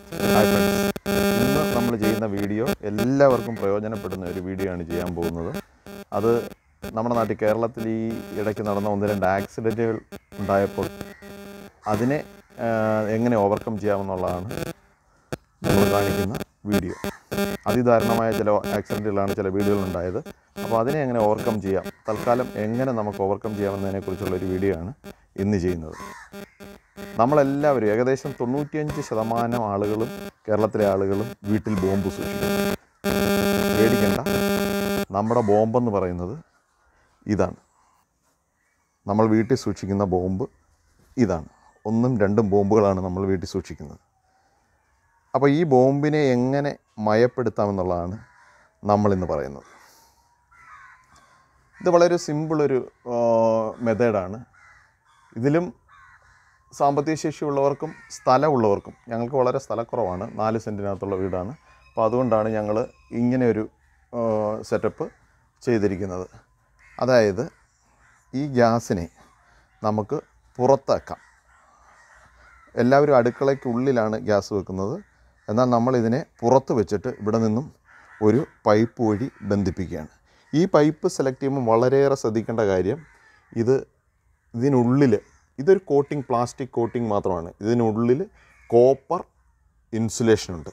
Hi friends, ഇന്ന് നമ്മൾ ചെയ്യുന്ന വീഡിയോ എല്ലാവർക്കും പ്രയോജനപ്പെടുന്ന ഒരു വീഡിയോ ആണ് ചെയ്യാൻ പോകുന്നത്. അത് നമ്മുടെ നാട്ടിൽ കേരളത്തിൽ ഈ ഇടയ്ക്ക് നടന്ന 1-2 ആക്സിഡൻറ്റുകൾ ഉണ്ടായപ്പോൾ അതിനെ എങ്ങനെ ഓവർകം ചെയ്യാമെന്നുള്ളതാണ് നമ്മൾ കാണിക്കുന്ന വീഡിയോ. അതിദാരുണമായ ചില ആക്സിഡൻറ്റുകളാണ് ചില വീഡിയോകളുണ്ടായത്. അപ്പോൾ അതിനെ എങ്ങനെ ഓവർകം ചെയ്യാം, തൽക്കാലം എങ്ങനെ നമുക്ക് ഓവർകം ചെയ്യാമെന്നതിനെക്കുറിച്ചുള്ളൊരു വീഡിയോ ആണ് ഇന്ന് ചെയ്യുന്നത്. നമ്മളെല്ലാവരും ഏകദേശം 95% ആളുകളും കേരളത്തിലെ ആളുകളും വീട്ടിൽ ബോംബ് സൂക്ഷിക്കുന്നു. പേടിക്കേണ്ട, നമ്മുടെ ബോംബെന്ന് പറയുന്നത് ഇതാണ്. നമ്മൾ വീട്ടിൽ സൂക്ഷിക്കുന്ന ബോംബ് ഇതാണ്. 1ഉം 2ഉം ബോംബുകളാണ് നമ്മൾ വീട്ടിൽ സൂക്ഷിക്കുന്നത്. അപ്പോൾ ഈ ബോംബിനെ എങ്ങനെ മയപ്പെടുത്താമെന്നുള്ളതാണ് നമ്മളിന്ന് പറയുന്നത്. ഇത് വളരെ സിമ്പിളൊരു മെത്തേഡാണ്. ഇതിലും സാമ്പത്തിക ശേഷിയുള്ളവർക്കും സ്ഥലമുള്ളവർക്കും, ഞങ്ങൾക്ക് വളരെ സ്ഥലക്കുറവാണ്, 4 സെൻറ്റിനകത്തുള്ള വീടാണ്. അപ്പോൾ അതുകൊണ്ടാണ് ഞങ്ങൾ ഇങ്ങനെയൊരു സെറ്റപ്പ് ചെയ്തിരിക്കുന്നത്. അതായത് ഈ ഗ്യാസിനെ നമുക്ക് പുറത്താക്കാം. എല്ലാവരും അടുക്കളയ്ക്കുള്ളിലാണ് ഗ്യാസ് വെക്കുന്നത്. എന്നാൽ നമ്മളിതിനെ പുറത്ത് വെച്ചിട്ട് ഇവിടെ നിന്നും ഒരു പൈപ്പ് വഴി ബന്ധിപ്പിക്കുകയാണ്. ഈ പൈപ്പ് സെലക്ട് ചെയ്യുമ്പോൾ വളരെയേറെ ശ്രദ്ധിക്കേണ്ട കാര്യം, ഇതിനുള്ളിൽ ഇതൊരു കോട്ടിംഗ്, പ്ലാസ്റ്റിക് കോട്ടിംഗ് മാത്രമാണ്. ഇതിനുള്ളിൽ കോപ്പർ ഇൻസുലേഷനുണ്ട്.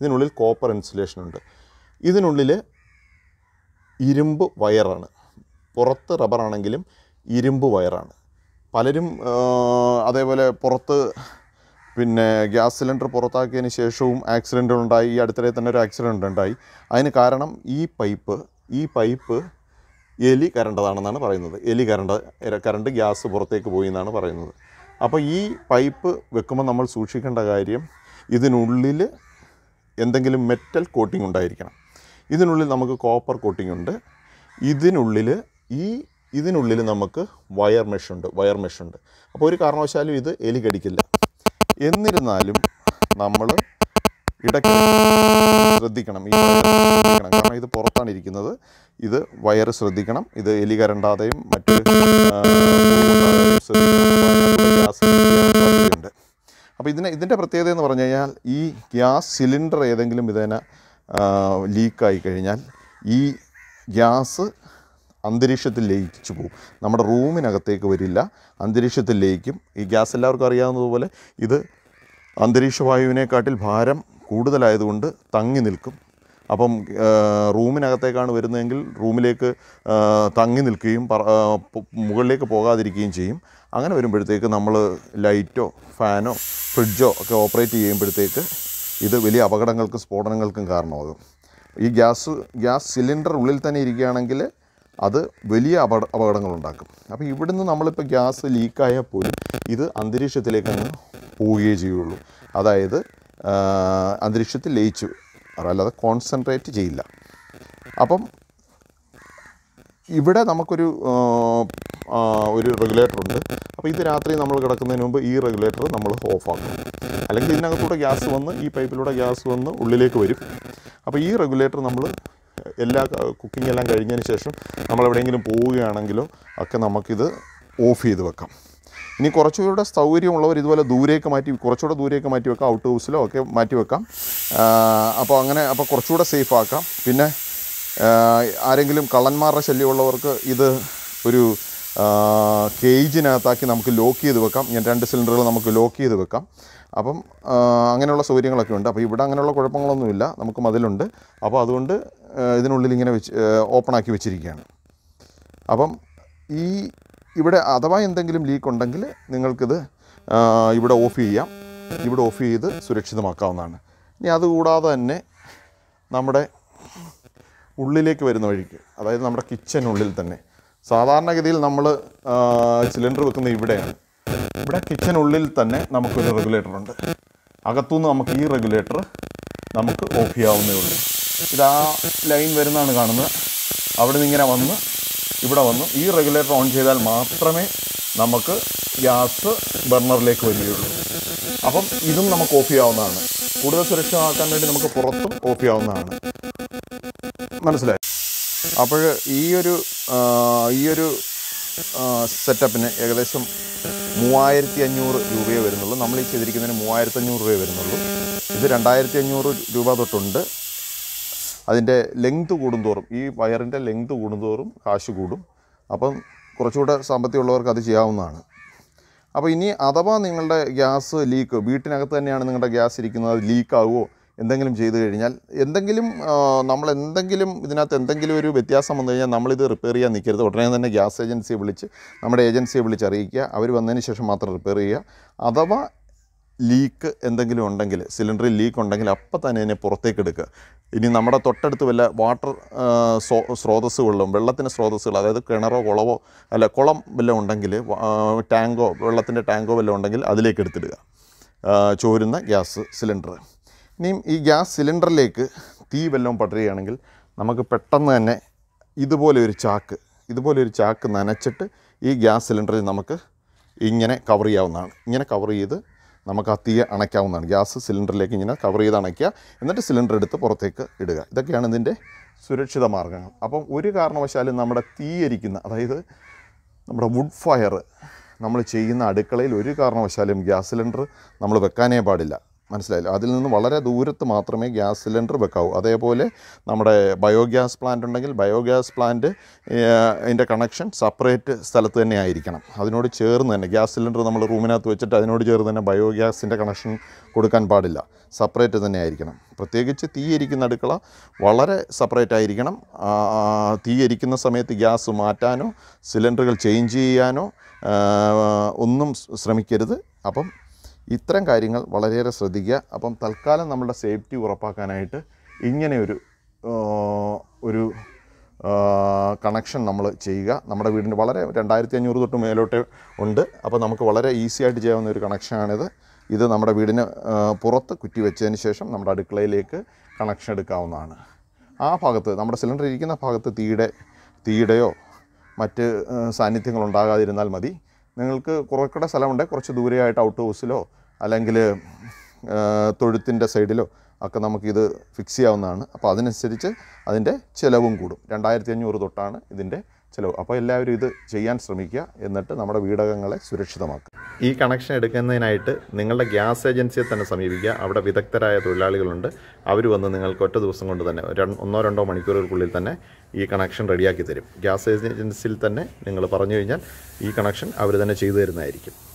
ഇതിനുള്ളിൽ ഇരുമ്പ് വയറാണ്. പുറത്ത് റബ്ബറാണെങ്കിലും ഇരുമ്പ് വയറാണ്. പലരും അതേപോലെ പുറത്ത് ഗ്യാസ് സിലിണ്ടർ പുറത്താക്കിയതിന് ശേഷവും ആക്സിഡൻറ്റുകളുണ്ടായി. ഈ അടുത്തിടെ തന്നെ ഒരു ആക്സിഡൻറ്റ് ഉണ്ടായി. അതിന് കാരണം ഈ പൈപ്പ് എലി കരണ്ടതാണെന്നാണ് പറയുന്നത്. കരണ്ട് ഗ്യാസ് പുറത്തേക്ക് പോയി എന്നാണ് പറയുന്നത്. അപ്പോൾ ഈ പൈപ്പ് വെക്കുമ്പോൾ നമ്മൾ സൂക്ഷിക്കേണ്ട കാര്യം, ഇതിനുള്ളിൽ എന്തെങ്കിലും മെറ്റൽ കോട്ടിംഗ് ഉണ്ടായിരിക്കണം. ഇതിനുള്ളിൽ നമുക്ക് കോപ്പർ കോട്ടിംഗ് ഉണ്ട്. ഇതിനുള്ളിൽ നമുക്ക് വയർ മെഷ് ഉണ്ട്. അപ്പോൾ ഒരു കാരണവശാലും ഇത് എലി കടിക്കില്ല. എന്നിരുന്നാലും നമ്മൾ ഇടയ്ക്ക് ശ്രദ്ധിക്കണം, കാരണം ഇത് പുറത്താണ് ഇരിക്കുന്നത്. ഇത് വയർ ശ്രദ്ധിക്കണം. ഇത് എലി കരണ്ടാതെയും മറ്റൊരു ശ്രദ്ധിക്കണം. അപ്പോൾ ഇതിൻ്റെ പ്രത്യേകത എന്ന് പറഞ്ഞു കഴിഞ്ഞാൽ, ഈ ഗ്യാസ് സിലിണ്ടർ ഏതെങ്കിലും വിധേന ലീക്കായി കഴിഞ്ഞാൽ ഈ ഗ്യാസ് അന്തരീക്ഷത്തിൽ ലയിച്ചു പോകും. നമ്മുടെ റൂമിനകത്തേക്ക് വരില്ല, അന്തരീക്ഷത്തിൽ ലയിക്കും. ഈ ഗ്യാസ് എല്ലാവർക്കും അറിയാവുന്നതുപോലെ ഇത് അന്തരീക്ഷവായുവിനെക്കാട്ടിൽ ഭാരം കൂടുതലായതുകൊണ്ട് തങ്ങി നിൽക്കും. അപ്പം റൂമിനകത്തേക്കാണ് വരുന്നതെങ്കിൽ റൂമിലേക്ക് തങ്ങി നിൽക്കുകയും മുകളിലേക്ക് പോകാതിരിക്കുകയും ചെയ്യും. അങ്ങനെ വരുമ്പോഴത്തേക്ക് നമ്മൾ ലൈറ്റോ ഫാനോ ഫ്രിഡ്ജോ ഒക്കെ ഓപ്പറേറ്റ് ചെയ്യുമ്പോഴത്തേക്ക് ഇത് വലിയ അപകടങ്ങൾക്കും സ്ഫോടനങ്ങൾക്കും കാരണമാകും. ഈ ഗ്യാസ് സിലിണ്ടർ ഉള്ളിൽ തന്നെ ഇരിക്കുകയാണെങ്കിൽ അത് വലിയ അപകടങ്ങളുണ്ടാക്കും. അപ്പോൾ ഇവിടുന്ന് നമ്മളിപ്പോൾ ഗ്യാസ് ലീക്കായാൽ പോലും ഇത് അന്തരീക്ഷത്തിലേക്ക് അങ്ങ് പോവുകയേ ചെയ്യുള്ളൂ. അതായത് അന്തരീക്ഷത്തിൽ ലയിച്ചു, അല്ലാതെ കോൺസെൻട്രേറ്റ് ചെയ്യില്ല. അപ്പം ഇവിടെ നമുക്കൊരു റെഗുലേറ്റർ ഉണ്ട്. അപ്പോൾ ഇത് രാത്രി നമ്മൾ കിടക്കുന്നതിന് മുമ്പ് ഈ റെഗുലേറ്റർ നമ്മൾ ഓഫാക്കും. അല്ലെങ്കിൽ ഇതിനകത്തൂടെ ഗ്യാസ് വന്ന്, ഈ പൈപ്പിലൂടെ ഗ്യാസ് വന്ന് ഉള്ളിലേക്ക് വരും. അപ്പോൾ ഈ റെഗുലേറ്റർ നമ്മൾ കുക്കിംഗ് എല്ലാം കഴിഞ്ഞതിന് ശേഷം നമ്മൾ എവിടെയെങ്കിലും പോവുകയാണെങ്കിലോ ഒക്കെ നമുക്കിത് ഓഫ് ചെയ്ത് വെക്കാം. ഇനി കുറച്ചുകൂടെ സൗകര്യമുള്ളവർ ഇതുപോലെ കുറച്ചുകൂടെ ദൂരേക്ക് മാറ്റി വെക്കാം, ഔട്ട് ഹൗസിലോ ഒക്കെ മാറ്റി വെക്കാം. അപ്പോൾ കുറച്ചുകൂടെ സേഫ് ആക്കാം. പിന്നെ ആരെങ്കിലും കള്ളന്മാരുടെ ശല്യമുള്ളവർക്ക് ഇത് ഒരു കേജിനകത്താക്കി നമുക്ക് ലോക്ക് ചെയ്ത് വെക്കാം. 2 സിലിണ്ടറുകൾ നമുക്ക് ലോക്ക് ചെയ്ത് വെക്കാം. അപ്പം അങ്ങനെയുള്ള സൗകര്യങ്ങളൊക്കെ ഉണ്ട്. അപ്പോൾ ഇവിടെ അങ്ങനെയുള്ള കുഴപ്പങ്ങളൊന്നുമില്ല, നമുക്ക് മതിലുണ്ട്. അപ്പോൾ അതുകൊണ്ട് ഇതിനുള്ളിൽ ഇങ്ങനെ ഓപ്പണാക്കി വെച്ചിരിക്കുകയാണ്. അപ്പം ഇവിടെ അഥവാ എന്തെങ്കിലും ലീക്ക് ഉണ്ടെങ്കിൽ നിങ്ങൾക്കിത് ഇവിടെ ഓഫ് ചെയ്യാം. ഇവിടെ ഓഫ് ചെയ്ത് സുരക്ഷിതമാക്കാവുന്നതാണ്. ഇനി അതുകൂടാതെ തന്നെ നമ്മുടെ ഉള്ളിലേക്ക് വരുന്ന വഴിക്ക്, അതായത് നമ്മുടെ കിച്ചനുള്ളിൽ തന്നെ, സാധാരണഗതിയിൽ നമ്മൾ സിലിണ്ടർ വെക്കുന്നത് ഇവിടെയാണ്. ഇവിടെ കിച്ചനുള്ളിൽ തന്നെ നമുക്കൊരു റെഗുലേറ്റർ ഉണ്ട്. അകത്തുനിന്ന് നമുക്ക് ഈ റെഗുലേറ്റർ നമുക്ക് ഓഫ് ചെയ്യാവുന്നേ ഉള്ളൂ. ഇതാ ലൈൻ വരുന്നതാണ് കാണുന്നത്. അവിടെ നിന്ന് ഇങ്ങനെ വന്ന് ഇവിടെ വന്നു ഈ റെഗുലേറ്റർ ഓൺ ചെയ്താൽ മാത്രമേ നമുക്ക് ഗ്യാസ് ബർണറിലേക്ക് വരികയുള്ളൂ. അപ്പം ഇതും നമുക്ക് ഓഫ് ചെയ്യാവുന്നതാണ്. കൂടുതൽ സുരക്ഷിതമാക്കാൻ വേണ്ടി നമുക്ക് പുറത്തും ഓഫ് ചെയ്യാവുന്നതാണ്. മനസ്സിലായി? അപ്പോൾ ഈ ഒരു സെറ്റപ്പിന് ഏകദേശം 3500 രൂപയേ വരുന്നുള്ളൂ. നമ്മൾ ഈ ചെയ്തിരിക്കുന്നതിന് 3500 രൂപയേ വരുന്നുള്ളൂ. ഇത് 2500 രൂപ തൊട്ടുണ്ട്. അതിൻ്റെ ലെങ്ത് കൂടുന്തോറും, ഈ വയറിൻ്റെ ലെങ്ത് കൂടുന്തോറും കാശ് കൂടും. അപ്പം കുറച്ചുകൂടെ സാമ്പത്തികമുള്ളവർക്ക് അത് ചെയ്യാവുന്നതാണ്. അപ്പോൾ ഇനി അഥവാ നിങ്ങളുടെ ഗ്യാസ് ലീക്ക്, വീട്ടിനകത്ത് തന്നെയാണ് നിങ്ങളുടെ ഗ്യാസ് ഇരിക്കുന്നത്, അത് ലീക്കാവുമോ എന്തെങ്കിലും ചെയ്തു കഴിഞ്ഞാൽ, നമ്മളെന്തെങ്കിലും ഇതിനകത്ത് എന്തെങ്കിലും ഒരു വ്യത്യാസം വന്നു കഴിഞ്ഞാൽ നമ്മളിത് റിപ്പയർ ചെയ്യാൻ നിൽക്കരുത്. ഉടനെ തന്നെ ഗ്യാസ് ഏജൻസിയെ വിളിച്ച്, നമ്മുടെ ഏജൻസിയെ വിളിച്ച് അറിയിക്കുക. അവർ വന്നതിന് ശേഷം മാത്രം റിപ്പയർ ചെയ്യുക. അഥവാ ലീക്ക് എന്തെങ്കിലും ഉണ്ടെങ്കിൽ, സിലിണ്ടറിൽ ലീക്ക് ഉണ്ടെങ്കിൽ അപ്പം തന്നെ ഇതിനെ പുറത്തേക്ക് എടുക്കുക. ഇനി നമ്മുടെ തൊട്ടടുത്ത് വല്ല വാട്ടർ സ്രോതസ്സുകളിലും, വെള്ളത്തിൻ്റെ സ്രോതസ്സുകൾ, അതായത് കിണറോ കുളമോ കുളം വല്ലതും ഉണ്ടെങ്കിൽ, ടാങ്കോ, വെള്ളത്തിൻ്റെ ടാങ്കോ വല്ലതും ഉണ്ടെങ്കിൽ അതിലേക്ക് എടുത്തിടുക, ചോരുന്ന ഗ്യാസ് സിലിണ്ടർ. ഇനിയും ഈ ഗ്യാസ് സിലിണ്ടറിലേക്ക് തീ വല്ലതും പടരുകയാണെങ്കിൽ നമുക്ക് പെട്ടെന്ന് തന്നെ ഇതുപോലെ ഒരു ചാക്ക് നനച്ചിട്ട് ഈ ഗ്യാസ് സിലിണ്ടറിൽ നമുക്ക് ഇങ്ങനെ കവർ ചെയ്യാവുന്നതാണ്. ഇങ്ങനെ കവർ ചെയ്ത് നമുക്ക് ആ തീ അണയ്ക്കാവുന്നതാണ്. ഗ്യാസ് സിലിണ്ടറിലേക്ക് ഇങ്ങനെ കവർ ചെയ്ത് അണയ്ക്കുക, എന്നിട്ട് സിലിണ്ടർ എടുത്ത് പുറത്തേക്ക് ഇടുക. ഇതൊക്കെയാണ് ഇതിൻ്റെ സുരക്ഷിത മാർഗ്ഗങ്ങൾ. അപ്പം ഒരു കാരണവശാലും നമ്മുടെ തീയരിക്കുന്ന, അതായത് നമ്മുടെ വുഡ് ഫയർ നമ്മൾ ചെയ്യുന്ന അടുക്കളയിൽ ഒരു കാരണവശാലും ഗ്യാസ് സിലിണ്ടർ നമ്മൾ വെക്കാനേ പാടില്ല. മനസ്സിലായില്ല? അതിൽ നിന്ന് വളരെ ദൂരത്ത് മാത്രമേ ഗ്യാസ് സിലിണ്ടർ വെക്കാവൂ. അതേപോലെ നമ്മുടെ ബയോഗ്യാസ് പ്ലാന്റ് ഉണ്ടെങ്കിൽ ബയോഗ്യാസ് പ്ലാന്റ് അതിൻ്റെ കണക്ഷൻ സെപ്പറേറ്റ് സ്ഥലത്ത് തന്നെ ആയിരിക്കണം. അതിനോട് ചേർന്ന് തന്നെ ഗ്യാസ് സിലിണ്ടർ നമ്മൾ റൂമിനകത്ത് വെച്ചിട്ട് അതിനോട് ചേർന്ന് തന്നെ ബയോഗ്യാസിൻ്റെ കണക്ഷൻ കൊടുക്കാൻ പാടില്ല. സെപ്പറേറ്റ് തന്നെ ആയിരിക്കണം. പ്രത്യേകിച്ച് തീയരിക്കുന്ന അടുക്കള വളരെ സെപ്പറേറ്റ് ആയിരിക്കണം. തീയരിക്കുന്ന സമയത്ത് ഗ്യാസ് മാറ്റാനോ സിലിണ്ടറുകൾ ചേഞ്ച് ചെയ്യാനോ ഒന്നും ശ്രമിക്കരുത്. അപ്പം ഇത്തരം കാര്യങ്ങൾ വളരെയേറെ ശ്രദ്ധിക്കുക. അപ്പം തൽക്കാലം നമ്മുടെ സേഫ്റ്റി ഉറപ്പാക്കാനായിട്ട് ഇങ്ങനെ ഒരു കണക്ഷൻ നമ്മൾ ചെയ്യുക. നമ്മുടെ വീടിന് വളരെ 2500 തൊട്ട് മേലോട്ട് ഉണ്ട്. അപ്പോൾ നമുക്ക് വളരെ ഈസി ആയിട്ട് ചെയ്യാവുന്ന ഒരു കണക്ഷനാണിത്. ഇത് നമ്മുടെ വീടിന് പുറത്ത് കുറ്റി വെച്ചതിന് ശേഷം നമ്മുടെ അടുക്കളയിലേക്ക് കണക്ഷൻ എടുക്കാവുന്നതാണ്. ആ ഭാഗത്ത്, നമ്മുടെ സിലിണ്ടർ ഇരിക്കുന്ന ഭാഗത്ത് തീയുടെയോ മറ്റ് സാന്നിധ്യങ്ങൾ ഉണ്ടാകാതിരുന്നാൽ മതി. നിങ്ങൾക്ക് കുറേക്കൂടെ സ്ഥലമുണ്ട്, കുറച്ച് ദൂരെയായിട്ട് ഔട്ട് ഹൗസിലോ അല്ലെങ്കിൽ തൊഴുത്തിൻ്റെ സൈഡിലോ ഒക്കെ നമുക്കിത് ഫിക്സ് ചെയ്യാവുന്നതാണ്. അപ്പോൾ അതിനനുസരിച്ച് അതിൻ്റെ ചിലവും കൂടും. 2500 തൊട്ടാണ് ഇതിൻ്റെ ചിലവ്. അപ്പോൾ എല്ലാവരും ഇത് ചെയ്യാൻ ശ്രമിക്കുക. എന്നിട്ട് നമ്മുടെ വീടകങ്ങളെ സുരക്ഷിതമാക്കുക. ഈ കണക്ഷൻ എടുക്കുന്നതിനായിട്ട് നിങ്ങളുടെ ഗ്യാസ് ഏജൻസിയെ തന്നെ സമീപിക്കുക. അവിടെ വിദഗ്ധരായ തൊഴിലാളികളുണ്ട്. അവർ വന്ന് നിങ്ങൾക്ക് ഒറ്റ ദിവസം കൊണ്ട് തന്നെ 1-2 മണിക്കൂറുകൾക്കുള്ളിൽ തന്നെ ഈ കണക്ഷൻ റെഡിയാക്കി തരും. ഗ്യാസ് ഏജൻസിയിൽ തന്നെ നിങ്ങൾ പറഞ്ഞു കഴിഞ്ഞാൽ ഈ കണക്ഷൻ അവർ തന്നെ ചെയ്തു തരുന്നതായിരിക്കും.